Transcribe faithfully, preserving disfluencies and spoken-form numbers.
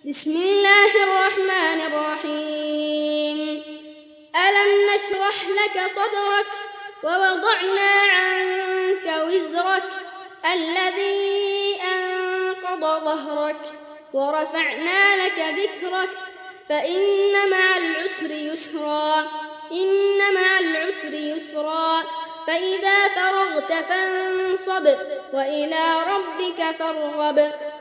بسم الله الرحمن الرحيم. ألم نشرح لك صدرك ووضعنا عنك وزرك الذي أنقض ظهرك ورفعنا لك ذكرك فإن مع العسر يسرا إن مع العسر يسرا فإذا فرغت فانصب وإلى ربك فارغب.